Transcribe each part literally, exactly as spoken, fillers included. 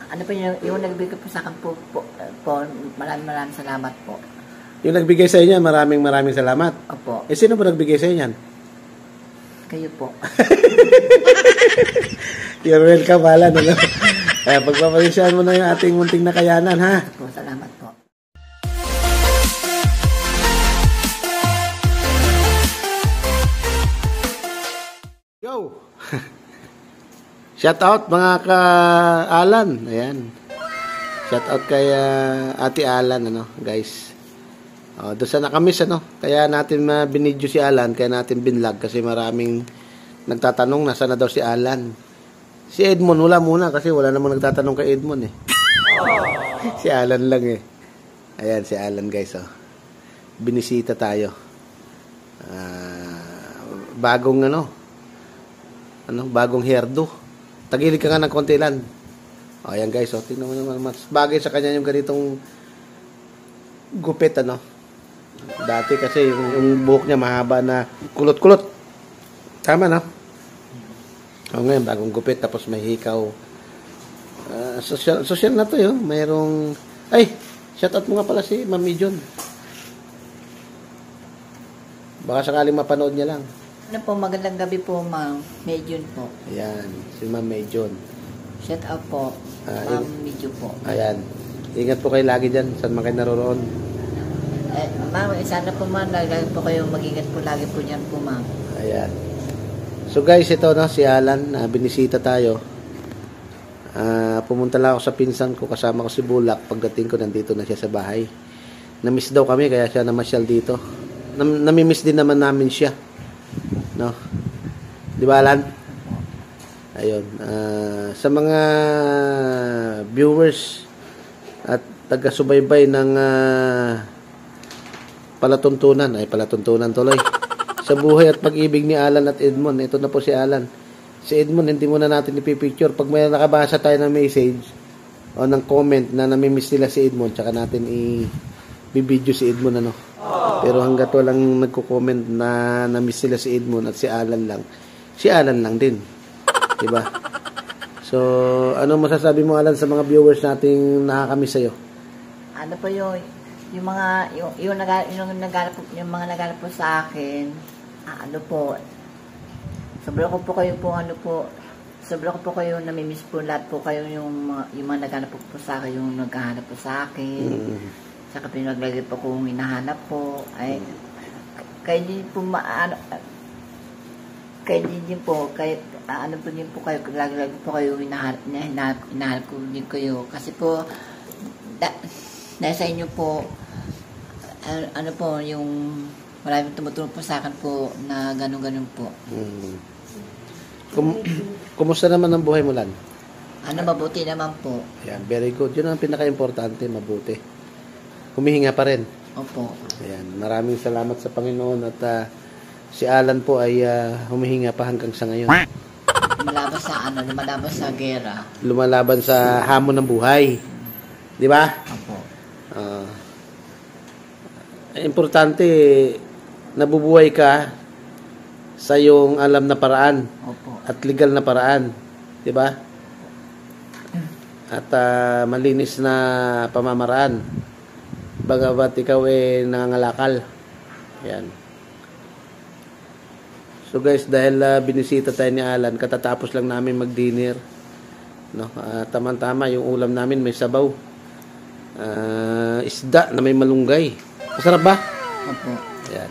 Ano po yung, yung nagbigay po sa akin po, po, po maraming maraming salamat po. Yung nagbigay sa inyo, maraming maraming salamat. Opo. Eh, sino ba nagbigay sa inyo? Kayo po. You're welcome, Alan. Ano? Eh, pagpapalisyahan mo na yung ating munting nakayanan, ha? Po, salamat po. Go! Shout out mga ka-Alan. Ayan. Shout out kay uh, Ate Alan, ano, guys. Oh, doon sa nakamiss, ano. Kaya natin uh, binidyo si Alan, kaya natin binlog kasi maraming nagtatanong nasaan na daw si Alan. Si Edmond wala muna kasi wala namang nagtatanong kay Edmond eh. Si Alan lang eh. Ayan si Alan, guys, oh. Binisita tayo. Uh, bagong ano, ano, bagong hairdo. Tagilid ka nga ng konti lang. O, ayan, guys, oh. Tingnan mo naman, mas bagay sa kanya yung ganitong gupit, ano. Dati kasi yung, yung buhok niya mahaba na kulot-kulot. Tama, no? O, ngayon, bagong gupit, tapos may hikaw. Uh, social, social na to, yun. Mayroong, ay, shoutout mo nga pala si Mami John. Baka sakaling mapanood niya lang. Ano po, magandang gabi po, Ma'am Medyon po. Ayan, si Ma'am Medyon. Shout out po, Ah, Ma'am Medyon po. Ayan. Ingat po kayo lagi dyan. Saan man kayo naroroon. Eh, Ma'am, sana po, Ma'am, lagi po kayo mag-ingat po, lagi po dyan po, Ma'am. Ayan. So guys, ito no, si Alan, uh, binisita tayo. Uh, pumunta lang ako sa pinsan ko, kasama ko si Bulak. Pagdating ko, nandito na siya sa bahay. Namiss daw kami, kaya siya namasyal dito. Nam namimiss din naman namin siya. No? Di ba, Alan? Ayun. Uh, sa mga viewers at taga-subaybay ng uh, palatuntunan, ay palatuntunan tuloy, sa buhay at pag-ibig ni Alan at Edmond. Ito na po si Alan. Si Edmond, hindi muna natin ipipicture. Pag may nakabasa tayo ng message o ng comment na namimiss nila si Edmond, tsaka natin i-video si Edmond, ano. Pero hanggat walang nagko-comment na na-miss sila si Edmond at si Alan lang, si Alan lang din. Diba? So, ano masasabi mo, Alan, sa mga viewers nating nakakamiss sa'yo? Ano po yung, yung mga, yung, yung, nag, yung, naghanap po, yung mga naghanap po sa akin, ah, ano po, sobrang ko po kayo po, ano po, sobrang ko po kayo, namimiss po lahat po kayo, yung, yung mga naghanap po, po sa akin, yung naghahanap po sa akin. Mm. Saka pinaglagay po kung hinahanap po, ay, kayo din po, maano, kayo din din po, kayo, ano po din po kayo, lagi-lagi po kayo hinahanap, hinahanap, hinahanap ko din kayo, kasi po, da, dahil sa inyo po, ano, ano po, yung, maraming tumutulong po sa akin po, na ganun-ganun po. Hmm. Kum Kumusta naman ang buhay mo, Lan? Ano, mabuti naman po. Ayan, very good. Yun ang pinaka-importante, mabuti. Humihinga pa rin. Opo. Ayan, maraming salamat sa Panginoon at uh, si Alan po ay uh, humihinga pa hanggang sa ngayon. Lumalaban sa ano, lumalaban sa gera. Lumalaban sa hamon ng buhay. Di ba? Opo. Uh, importante, nabubuhay ka sa yung alam na paraan. Opo. At legal na paraan. Di ba? At uh, malinis na pamamaraan. Bagamat ikaw eh nangangalakal. Ayan. So guys, dahil uh, binisita tayo ni Alan, katatapos lang namin mag-dinner. No? Uh, tama-tama, yung ulam namin may sabaw. Uh, isda na may malunggay. Masarap ba? Opo. Ayan.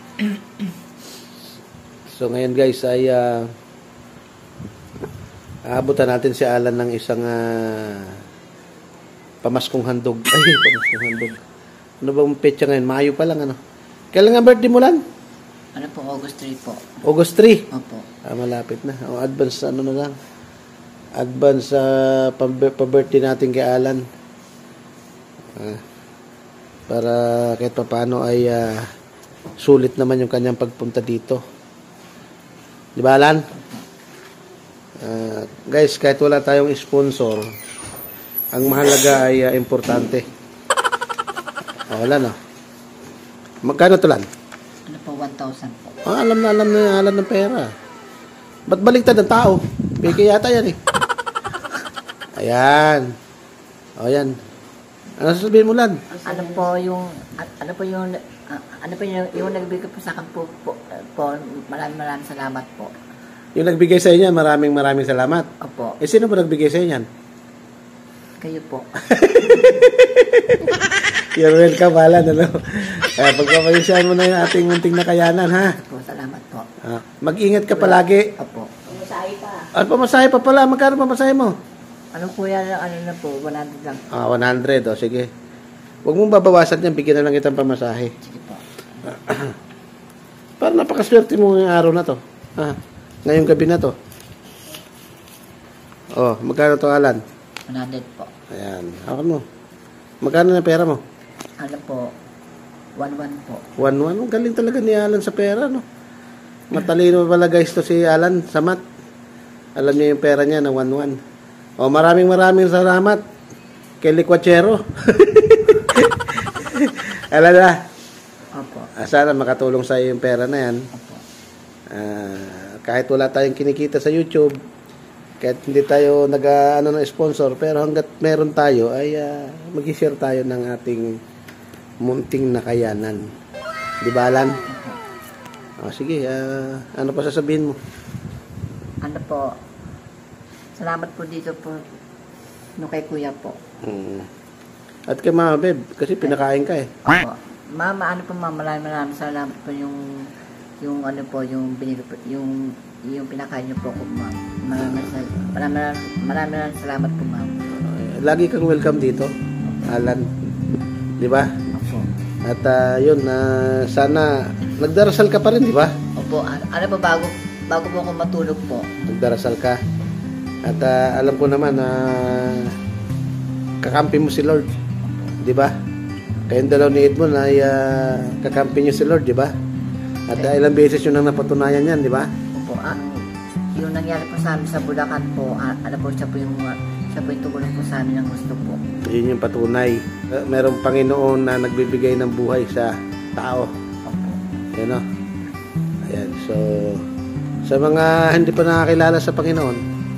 So ngayon guys ay uh, aabutan natin si Alan ng isang uh, pamaskong handog. Ay, pamaskong handog. Ano bang petsa ngayon? Mayo pa lang, ano? Kailan nga birthday mo, Lan? Ano po, August three po. August three? Opo. Ah, malapit na. O, advance, ano na lang. Advance sa uh, pa-birthday natin kay Alan. Ah, para kahit pa paano ay uh, sulit naman yung kanyang pagpunta dito. Di ba, Alan? Uh, guys, kahit wala tayong sponsor, ang mahalaga ay uh, importante. Oh, wala no. Magkano to, Lan? Ano po, one thousand po. Ah, alam na alam na alam ng pera. Ba't baliktad ang tao? Peke yata yan eh. Ayan. O, yan. Ano sasabihin mo, Lan? Ano po yung, a- ano po yung, ah, ano po yung, yung nagbigay po sa akin po, po, po maraming maraming salamat po. Yung nagbigay sa inyo, maraming maraming salamat. Opo, Eh, sino ba nagbigay sa inyo yan? kayo po. You're welcome, Alan, ano? Eh, pagpapayusihan mo na yung ating munting nakayanan, ha? Po, salamat po. Ah, mag-ingat ka palagi. Opo. At pamasahe pa pala. Magkano pamasahe mo? Ano po yan, ano na po, one hundred lang. Ah, one hundred. O, sige. Huwag mong babawasan yan. Bigyan na lang kitang pamasahe. Sige po. Para napakaswerte mo yung araw na to. Ah, ngayong gabi na to. Oh, magkano to, Alan? one hundred po. Ayan. Hawakan mo. Magkano na pera mo? Ano po, one one po. one one. Ang galing talaga ni Alan sa pera, no? Matalino pala guys to si Alan sa mat. Alam niya yung pera niya na one one. Oh, maraming maraming salamat kay Licuachero. Alam na. Opo. Ah, sana makatulong sa iyo yung pera na yan. Opo. Ah, kahit wala tayong kinikita sa YouTube, kahit hindi tayo nag uh, ano ng sponsor, pero hanggat meron tayo ay uh, mag-share tayo ng ating munting nakayanan. Di ba, Alan? Oh, sige, uh, ano pa sasabihin mo? Ano po, salamat po dito po no kay kuya po. Hmm. At kay Mama Beb, kasi pinakain ka eh. Opo. Mama, ano po mama, maraming maraming salamat po yung yung ano po, yung binili po, yung yung pinakain niyo po ko, ma'am. Maraming sal- maraming maraming maraming salamat po, ma'am. Uh, lagi kang welcome dito, Alan. Di ba? Opo. At uh, yun, uh, sana nagdarasal ka pa rin, di ba? Opo, ano, ano po bago bago po ako matulog po. Nagdarasal ka. At uh, alam ko naman na uh, kakampi mo si Lord. Di ba? Kayong dalaw ni Edmond ay uh, kakampi niyo si Lord, di ba? At uh, ilang beses yun ang napatunayan yan, di ba? Opo, ah, yung nangyari po sa amin sa Bulacan po, ah, ano po, siya po yung, ah, siya po yung tumulong po sa amin ng gusto po. Yun yung patunay. Uh, merong Panginoon na nagbibigay ng buhay sa tao. Opo. Yan o. Ayan, so sa mga hindi pa nakakilala sa Panginoon,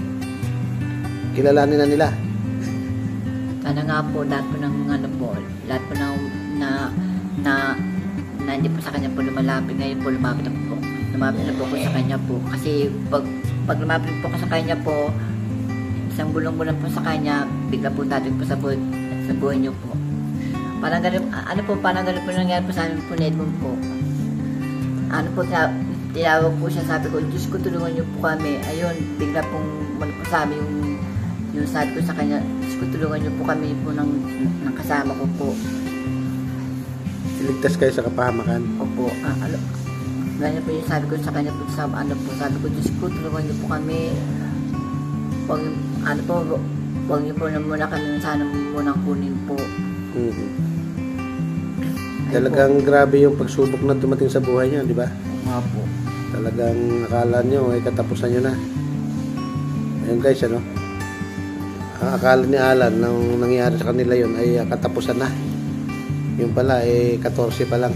kilalanin na nila. Sana nga po, lahat po ng ano po, lahat po na, na, na, na hindi po sa kanya po lumalapit, ngayon po lumapit na po. Lumapit na po ako sa kanya po. Kasi pag, pag lumapit po ako sa kanya po, isang bulong-bulong po sa kanya, bigla po dating po sa buhay, sa buhay niyo po. Parang ganun, ano po, parang ganun po nangyari po sa amin po na Edmond po. Ano po, tina- tinawag po siya, sabi ko, Diyos ko, tulungan niyo po kami. Ayun, bigla pong ano po sa amin yung yung sabi ko sa kanya, Diyos ko, tulungan niyo po kami po ng, ng kasama ko po. Iligtas kayo sa kapahamakan. Opo, ah, ano, ganyan po yung sabi ko sa kanya po, sa, ano po, sabi ko, Diyos ko, tulungan niyo po kami. Huwag, ano po, huwag niyo po na muna kami, sana muna kunin po. Mm-hmm. Talagang grabe yung pagsubok na dumating sa buhay niya, di ba? Nga po. Talagang akala nyo ay katapusan nyo na. Ayun guys, ano? Ang akala ni Alan nang nangyari sa kanila yun ay uh, katapusan na. Yung pala eh fourteen pa lang.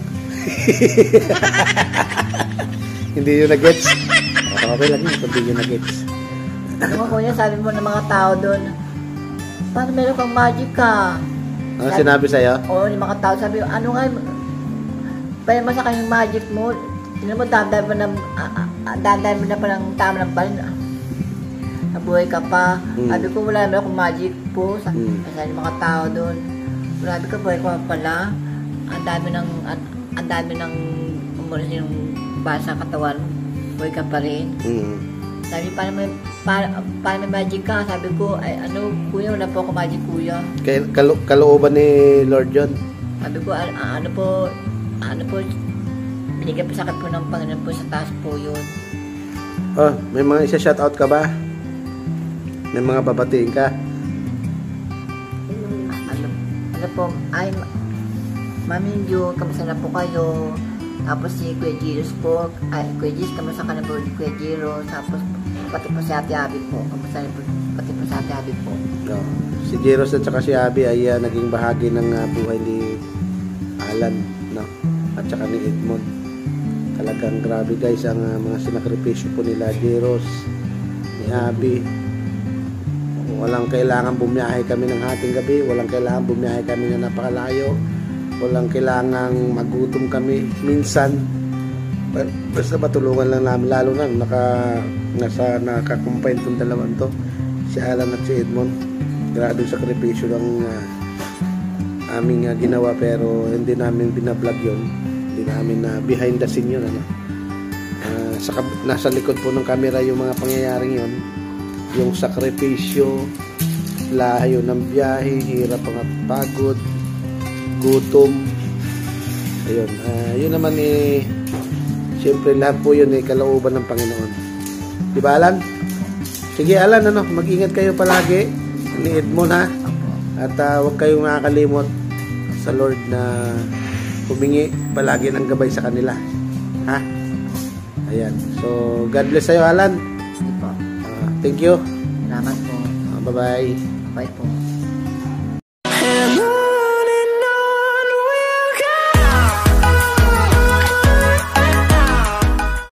Hindi yun na-gets. Okay lang yun, hindi yun na-gets. Ano ko niya, sabi mo ng mga tao doon, paano meron kang magic ka? Ano sinabi sa'yo? Oo, yung mga tao sabi, ano nga, pwede mo sa kanyang magic mo, tinan mo, dandan mo na, ah, ah, dandan mo na pa ng tama ng balin, nabuhay ka pa. Hmm. Sabi ko, wala naman akong magic po. Sa, Hmm. sa yung mga tao doon. Sabi ko, buhay ko pala. Ang dami ng, ang, ang dami ng, umulis yung basa sa katawan. Buhay ka pa rin. Mm. Sabi, paano may, paano, paano may magic ka? Sabi ko, ay ano, kuya, wala po ako magic, kuya. Kay, kalo, kalooban ni Lord John. Sabi ko, "A- a- ano po, ano po, binigyan po sa akin po ng Panginoon po sa taas po yun." Oh, may mga isa-shoutout ka ba? May mga babatiin ka? Ano, ano po, ay, Mami Yu, kamusta na po kayo? Tapos si Kuya Jiros po, ay, Kuya Jiros, kamusta ka na po ni Kuya Jiros? Tapos, pati po si Ate Abby po, kamusta na po, pati po si Ate Abby po. No. Si Jeros at saka si Abby ay uh, naging bahagi ng uh, buhay ni Alan, no? At saka ni Edmond. Talagang grabe guys ang uh, mga sinakripisyo po nila Jeros, ni Abby. walang kailangan bumiyahe kami ng hating gabi, walang kailangan bumiyahe kami na napakalayo, walang kailangan magutom kami minsan. Basta matulungan lang namin, lalo na naka, nasa nakakumpine itong dalawang to, si Alan at si Edmond. Grabe sakripisyo lang uh, aming uh, ginawa, pero hindi namin binablog yun, hindi namin na uh, behind the scene yun, ano? Uh, sa, nasa likod po ng camera yung mga pangyayaring yun, yung sakripisyo, layo ng biyahe, hirap at pagod, gutom, ayun, uh, yun naman eh, siyempre lahat po yun eh kalooban ng Panginoon, di ba Alan? Sige Alan, ano, mag-ingat kayo palagi ni Edmond, ha, at uh, huwag kayong makakalimot sa Lord na humingi palagi ng gabay sa kanila, ha. Ayan, so God bless sa'yo Alan. Sige po. uh, thank you. Salamat po. uh, bye bye Bye po.